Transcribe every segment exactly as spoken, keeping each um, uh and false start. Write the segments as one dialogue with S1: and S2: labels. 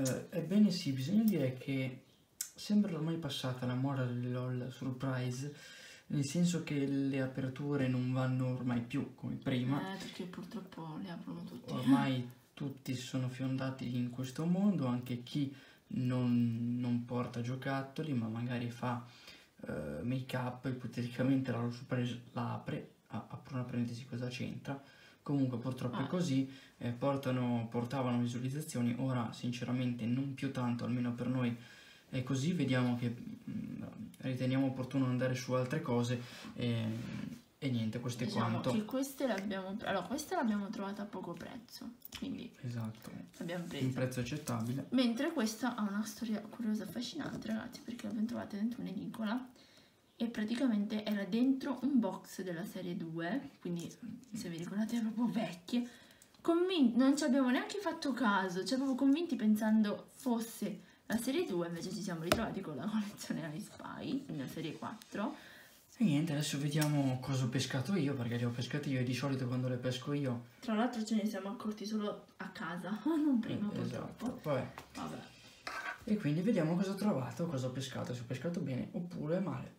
S1: eh, ebbene sì, bisogna dire che sembra ormai passata la moda del LOL Surprise, nel senso che le aperture non vanno ormai più come prima.
S2: Eh, perché purtroppo le aprono tutti.
S1: Ormai tutti si sono fiondati in questo mondo, anche chi non, non porta giocattoli, ma magari fa eh, make up, ipoteticamente la LOL Surprise la apre, ah, apro una parentesi, cosa c'entra? Comunque purtroppo
S2: Ah.
S1: è così, eh, portano, portavano visualizzazioni, ora sinceramente non più tanto, almeno per noi è così, vediamo che mh, riteniamo opportuno andare su altre cose e, e niente, questo
S2: Diciamo
S1: è quanto.
S2: che queste le abbiamo, allora queste l'abbiamo trovata a poco prezzo, quindi
S1: Esatto,
S2: l'abbiamo
S1: un
S2: presa.
S1: prezzo accettabile.
S2: Mentre questa ha una storia curiosa e affascinante, ragazzi, perché l'abbiamo trovata dentro un'edicola e praticamente era dentro un box della serie due, quindi se vi ricordate è proprio vecchie. Convinti, non ci abbiamo neanche fatto caso, cioè proprio convinti pensando fosse la serie due, invece ci siamo ritrovati con la collezione I Spy, quindi la serie quattro.
S1: E niente, adesso vediamo cosa ho pescato io, perché le ho pescate io e di solito quando le pesco io...
S2: Tra l'altro ce ne siamo accorti solo a casa, non prima
S1: eh,
S2: purtroppo.
S1: esatto, vabbè.
S2: Vabbè.
S1: E quindi vediamo cosa ho trovato, cosa ho pescato, se ho pescato bene oppure male.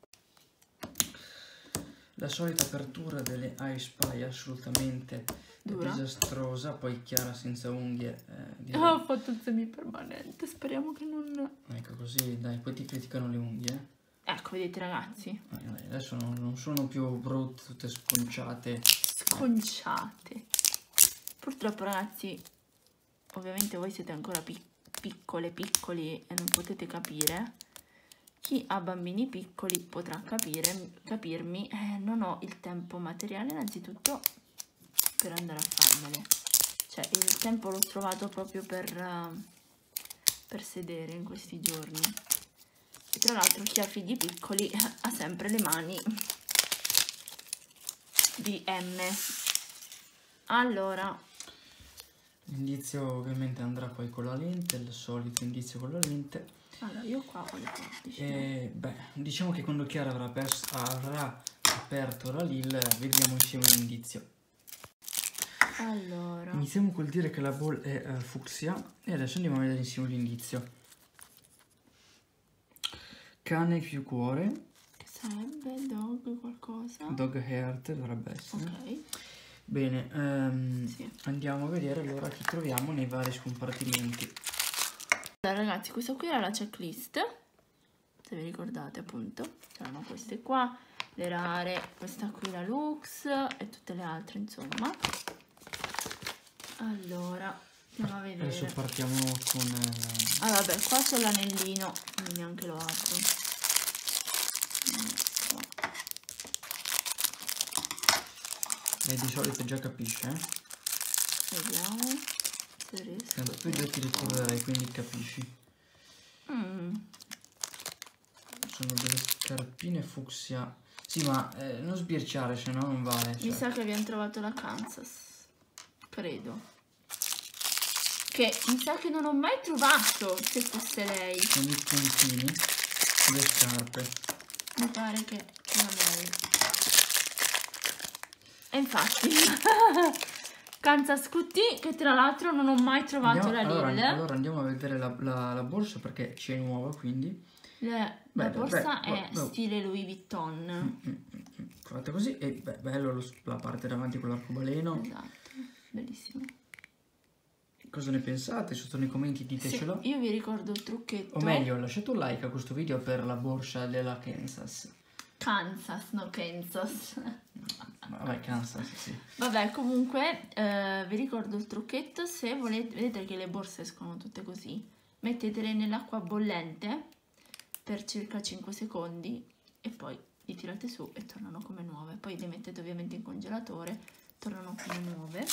S1: La solita apertura delle I Spy assolutamente
S2: Dura.
S1: disastrosa, poi Chiara senza unghie. Eh, direi.
S2: Ah, ho fatto il semipermanente, speriamo che non...
S1: Ecco così, dai, poi ti criticano le unghie.
S2: Ecco, vedete ragazzi,
S1: Eh, dai, adesso non, non sono più brutte, tutte sconciate.
S2: sconciate. Purtroppo ragazzi, ovviamente voi siete ancora pic piccole, piccoli e non potete capire. Chi ha bambini piccoli potrà capire, capirmi, eh, non ho il tempo materiale innanzitutto per andare a farmele. Cioè il tempo l'ho trovato proprio per, uh, per sedere in questi giorni. E tra l'altro chi ha figli piccoli ha sempre le mani di M. Allora,
S1: L'indizio ovviamente andrà poi con la lente, il solito indizio con la lente.
S2: allora io qua ho le forbici.
S1: E beh, diciamo che quando Chiara avrà, avrà aperto la Lil, vediamo insieme l'indizio.
S2: Allora,
S1: Iniziamo col dire che la ball è uh, fucsia e adesso andiamo a vedere insieme l'indizio. Cane più cuore.
S2: che sarebbe dog qualcosa?
S1: Dog heart dovrebbe essere.
S2: Ok.
S1: Bene, um,
S2: Sì.
S1: andiamo a vedere allora chi troviamo nei vari scompartimenti.
S2: Allora ragazzi, questa qui era la checklist, se vi ricordate appunto, c'erano queste qua, le rare, questa qui la Lux e tutte le altre insomma. Allora, andiamo a vedere.
S1: Adesso partiamo con... Eh,
S2: ah vabbè, qua c'è l'anellino, quindi neanche lo apro. Ecco.
S1: e di solito già capisce, eh?
S2: Vediamo se riesco.
S1: Tanto tu già ti ricorderai, quindi capisci.
S2: Mm.
S1: Sono delle scarpine fucsia. Sì, ma eh, non sbirciare, se no non vale. Cioè.
S2: Mi sa che abbiamo trovato la Kansas, credo. Che mi sa che non ho mai trovato, se fosse lei.
S1: Con i puntini sulle scarpe.
S2: Mi pare che sia lei. E infatti Kansas Q T, che tra l'altro non ho mai trovato
S1: Andiamo,
S2: la
S1: allora,
S2: Lil.
S1: allora andiamo a vedere la, la, la borsa perché c'è nuova, quindi.
S2: Le,
S1: Beh,
S2: la borsa
S1: beh,
S2: è
S1: beh,
S2: stile Louis Vuitton.
S1: Mm, mm, mm, fatta così e beh, bello lo, la parte davanti con l'arcobaleno.
S2: Esatto, bellissimo.
S1: Cosa ne pensate? Sotto nei commenti ditecelo.
S2: Sì, io vi ricordo il trucchetto.
S1: O meglio, lasciate un like a questo video per la borsa della Kansas.
S2: Kansas, no Kansas.
S1: Vabbè, Kansas, sì.
S2: Vabbè, comunque eh, vi ricordo il trucchetto. Se volete, vedete che le borse escono tutte così, mettetele nell'acqua bollente per circa cinque secondi e poi li tirate su e tornano come nuove. Poi le mettete ovviamente in congelatore, tornano come nuove.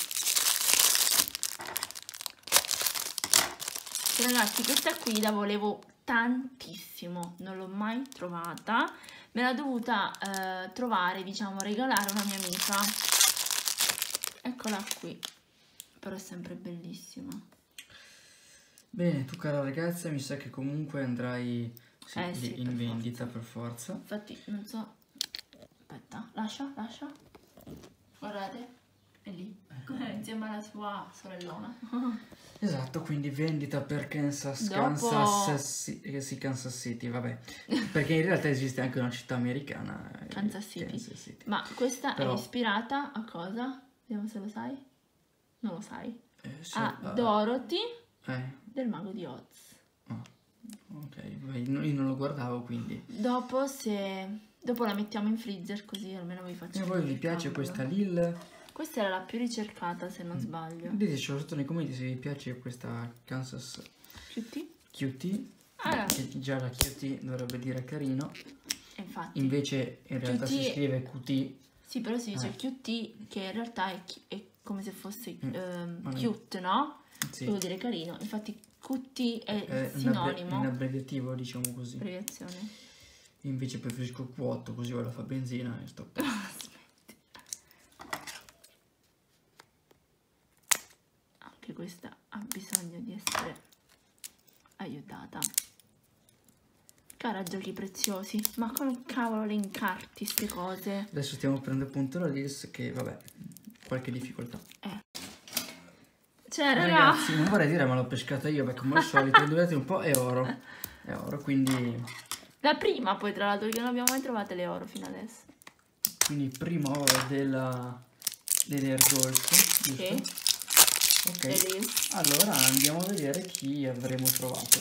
S2: E ragazzi, questa qui la volevo tantissimo, non l'ho mai trovata, me l'ha dovuta eh, trovare, diciamo, regalare una mia amica. Eccola qui, però è sempre bellissima.
S1: Bene, tu cara ragazza, mi sa che comunque andrai sì,
S2: eh, sì,
S1: in
S2: per
S1: vendita
S2: forza.
S1: per forza.
S2: Infatti, non so, aspetta, lascia, lascia, guardate. è lì, insieme alla sua sorellona.
S1: Esatto, quindi vendita per Kansas,
S2: Dopo...
S1: Kansas, sì, sì, Kansas City, vabbè, perché in realtà esiste anche una città americana,
S2: Kansas City.
S1: Kansas City.
S2: Ma questa
S1: Però...
S2: è ispirata a cosa? Vediamo se lo sai. Non lo sai.
S1: Eh, sì,
S2: A
S1: uh,
S2: Dorothy
S1: eh.
S2: del Mago di Oz.
S1: Oh, ok, io non lo guardavo, quindi.
S2: Dopo se... Dopo la mettiamo in freezer così almeno vi faccio
S1: vedere. E a voi vi piace
S2: cambio.
S1: questa Lil?
S2: Questa era la più ricercata se non sbaglio.
S1: Ditecelo sotto nei commenti se vi piace questa Kansas
S2: Q T?
S1: Q T.
S2: Allora.
S1: Che già la Q T dovrebbe dire carino.
S2: Infatti.
S1: Invece in realtà
S2: Q T...
S1: si scrive Q T.
S2: Sì, però si dice
S1: eh.
S2: Q T che in realtà è, è come se fosse
S1: mm.
S2: ehm, cute, no?
S1: Sì.
S2: Vuol dire carino. Infatti Q T è,
S1: è
S2: sinonimo.
S1: In abbreviativo, diciamo così.
S2: Abbreviazione.
S1: Io invece preferisco Q otto, così ora fa benzina e sto.
S2: Anche questa ha bisogno di essere aiutata. Cara giochi preziosi, ma come cavolo le incarti ste cose?
S1: Adesso stiamo prendendo appunto la list che vabbè, qualche difficoltà.
S2: Eh. Cioè raga...
S1: Ragazzi, non vorrei dire ma l'ho pescata io, perché come al solito, indovinate un po', è oro. È oro, quindi...
S2: La prima poi tra l'altro, che non abbiamo mai trovate le oro fino adesso.
S1: Quindi primo oro della... dell'Air Golf, giusto?
S2: Sì.
S1: Ok, allora andiamo a vedere chi avremo trovato.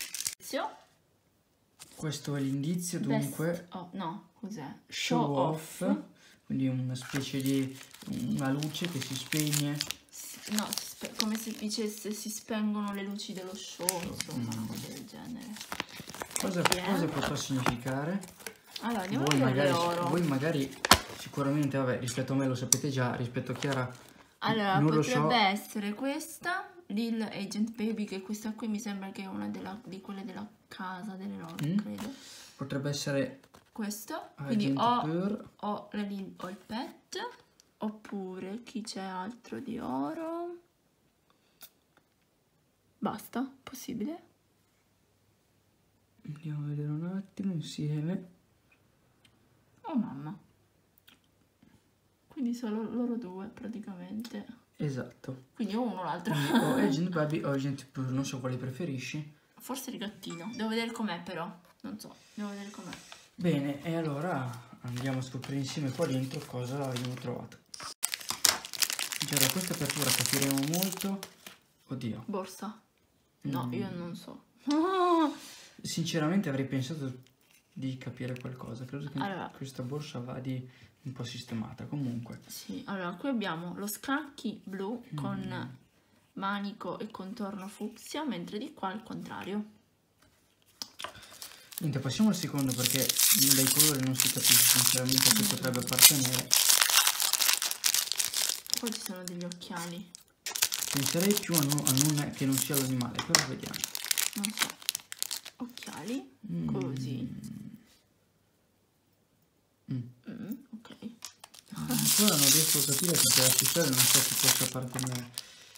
S1: Questo è l'indizio, dunque.
S2: Oh, no, cos'è?
S1: Show, show off. off, quindi una specie di una luce che si spegne.
S2: No, come se dicesse si spengono le luci dello show, insomma, una cosa del genere.
S1: Cosa, cosa potrà significare?
S2: Allora, andiamo
S1: voi
S2: a
S1: magari,
S2: oro.
S1: Voi magari sicuramente, vabbè, rispetto a me lo sapete già, rispetto a Chiara.
S2: Allora,
S1: non
S2: potrebbe
S1: lo so.
S2: essere questa, Lil Agent Baby, che questa qui mi sembra che è una della, di quelle della casa delle loro, mm. credo.
S1: Potrebbe essere
S2: questo, quindi o, o, la Lil, o il pet, oppure chi c'è altro di oro? Basta, possibile?
S1: Andiamo a vedere un attimo insieme.
S2: Oh mamma. Quindi solo loro due praticamente.
S1: Esatto.
S2: Quindi o uno o l'altro.
S1: O Agent Baby o Agent Pur, non so quale preferisci.
S2: Forse il gattino. Devo vedere com'è però. Non so, devo vedere com'è.
S1: Bene, e allora andiamo a scoprire insieme qua dentro cosa abbiamo trovato. Già da questa apertura capiremo molto. Oddio.
S2: Borsa. No, mm. io non so.
S1: Sinceramente avrei pensato di capire qualcosa. Credo che
S2: allora,
S1: questa borsa va di un po' sistemata. Comunque.
S2: Sì, allora qui abbiamo lo scacchi blu mm. con manico e contorno fucsia, mentre di qua al contrario.
S1: Niente, passiamo al secondo perché dai colori non si capisce sinceramente a chi potrebbe appartenere.
S2: Poi ci sono degli occhiali.
S1: Penserei più a, no, a non, che non sia l'animale, però vediamo.
S2: Non so. Occhiali,
S1: mm.
S2: così.
S1: Mm.
S2: Mm, ok.
S1: Ancora non riesco a capire perché l'accessorio non so chi possa appartenere.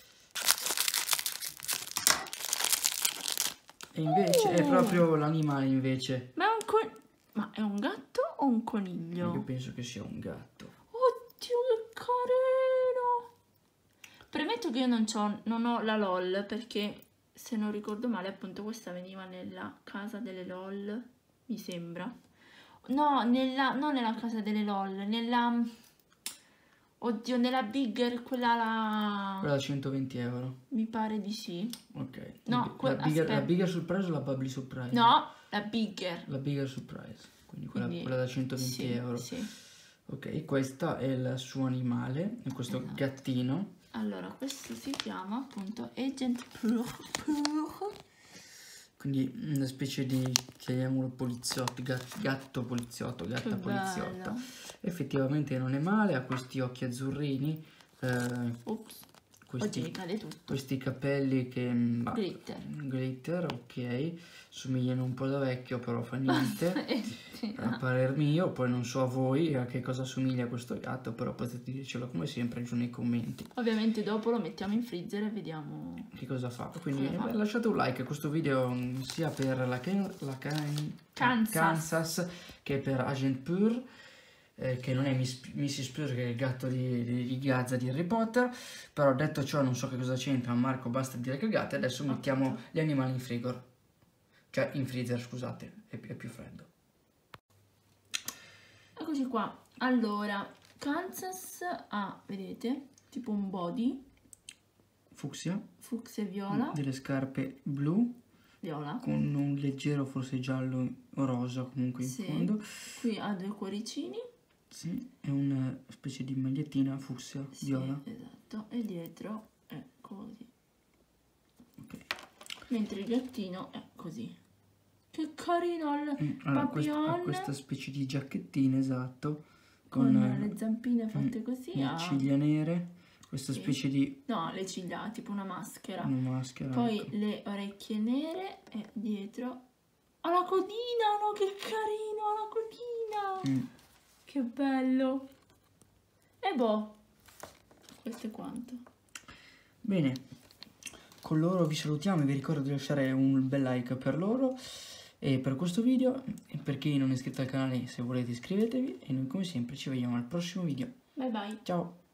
S1: E invece oh. è proprio l'animale invece.
S2: Ma è un con... Ma è un gatto o un coniglio?
S1: Io penso che sia un gatto.
S2: Oddio che carino! Premetto che io non, c'ho, non ho la LOL perché se non ricordo male appunto questa veniva nella casa delle LOL, mi sembra. No, nella, non nella casa delle LOL, nella... Oddio, nella Bigger, quella la...
S1: Quella da centoventi euro.
S2: Mi pare di sì.
S1: Ok.
S2: No,
S1: la, bigger, la Bigger Surprise o la Bubbly Surprise?
S2: No, la Bigger.
S1: La Bigger Surprise. Quindi quella,
S2: Quindi,
S1: quella da centoventi
S2: sì,
S1: euro.
S2: Sì.
S1: Ok, questo è il suo animale, è questo esatto. gattino.
S2: Allora, questo si chiama appunto Agent Pur.
S1: Quindi una specie di, chiamiamolo poliziotto, gatto, gatto poliziotto, gatta che poliziotta. Bello. Effettivamente non è male, ha questi occhi azzurrini, eh,
S2: Ops.
S1: Questi,
S2: Oggi cade tutto.
S1: questi capelli che... Bah,
S2: glitter.
S1: Glitter, ok. Somigliano un po' da vecchio, però fa niente.
S2: sì,
S1: a no. parer mio, poi non so a voi a che cosa assomiglia questo gatto, però potete dircelo come sempre giù nei commenti.
S2: Ovviamente dopo lo mettiamo in freezer e vediamo
S1: che cosa fa. Quindi
S2: fa.
S1: lasciate un like a questo video sia per la, Ken, la Ken,
S2: Kansas.
S1: Kansas che per Agent Pur. eh, che non è Miss, missus Pearl, che è il gatto di, di, di Gazza di Harry Potter. Però detto ciò non so che cosa c'entra, Marco, basta dire cagate. Adesso
S2: Appunto.
S1: mettiamo gli animali in frigor, cioè in freezer, scusate, è, è più freddo.
S2: Eccoci qua. Allora, Kansas ha, vedete, tipo un body
S1: Fucsia,
S2: fucsia e viola,
S1: delle scarpe blu
S2: viola,
S1: con un leggero forse giallo o rosa comunque in
S2: sì.
S1: fondo.
S2: Qui ha due cuoricini,
S1: sì, è una specie di magliettina fucsia,
S2: sì,
S1: viola.
S2: esatto, e dietro è così,
S1: Ok.
S2: mentre il gattino è così. Che carino il
S1: Mm, allora, questa, ha
S2: papillon,
S1: questa specie di giacchettina, esatto,
S2: con,
S1: con, eh,
S2: le zampine fatte
S1: mm,
S2: così,
S1: le
S2: ha...
S1: ciglia nere, questa
S2: Sì.
S1: specie di
S2: no, le ciglia, tipo una maschera,
S1: una maschera.
S2: poi
S1: ecco.
S2: le orecchie nere e dietro ha la codina, no, che carino, ha la codina,
S1: Mm.
S2: che bello. E boh, questo è quanto.
S1: Bene, con loro vi salutiamo e vi ricordo di lasciare un bel like per loro e per questo video, e per chi non è iscritto al canale, se volete iscrivetevi, e noi come sempre ci vediamo al prossimo video.
S2: Bye bye.
S1: Ciao!